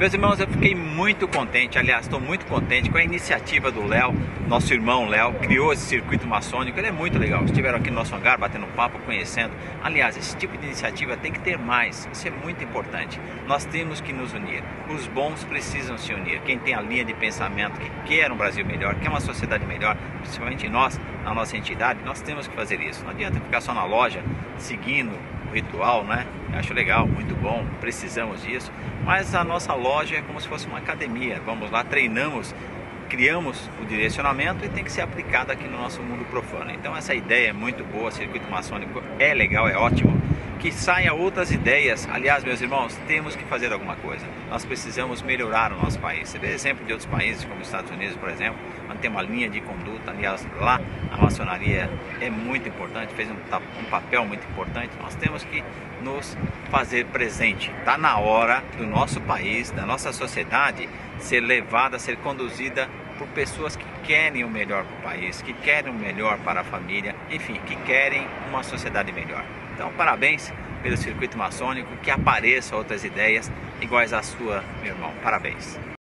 Meus irmãos, eu fiquei muito contente, aliás, estou muito contente com a iniciativa do Léo, nosso irmão Léo, criou esse circuito maçônico, ele é muito legal. Estiveram aqui no nosso hangar, batendo papo, conhecendo. Aliás, esse tipo de iniciativa tem que ter mais, isso é muito importante. Nós temos que nos unir, os bons precisam se unir. Quem tem a linha de pensamento que quer um Brasil melhor, quer uma sociedade melhor, principalmente nós, na nossa entidade, nós temos que fazer isso. Não adianta ficar só na loja, seguindo o ritual, né? Eu acho legal, muito bom, precisamos disso. Mas a nossa loja é como se fosse uma academia. Vamos lá, treinamos, criamos o direcionamento e tem que ser aplicado aqui no nosso mundo profano. Então essa ideia é muito boa, circuito maçônico é legal, é ótimo. Que saia outras ideias. Aliás, meus irmãos, temos que fazer alguma coisa. Nós precisamos melhorar o nosso país. Você vê exemplo de outros países, como os Estados Unidos, por exemplo, onde tem uma linha de conduta. Aliás, lá a maçonaria é muito importante, fez um papel muito importante. Nós temos que nos fazer presente. Está na hora do nosso país, da nossa sociedade, ser levada, ser conduzida por pessoas que querem o melhor para o país, que querem o melhor para a família, enfim, que querem uma sociedade melhor. Então, parabéns pelo circuito maçônico, que apareçam outras ideias iguais à sua, meu irmão. Parabéns.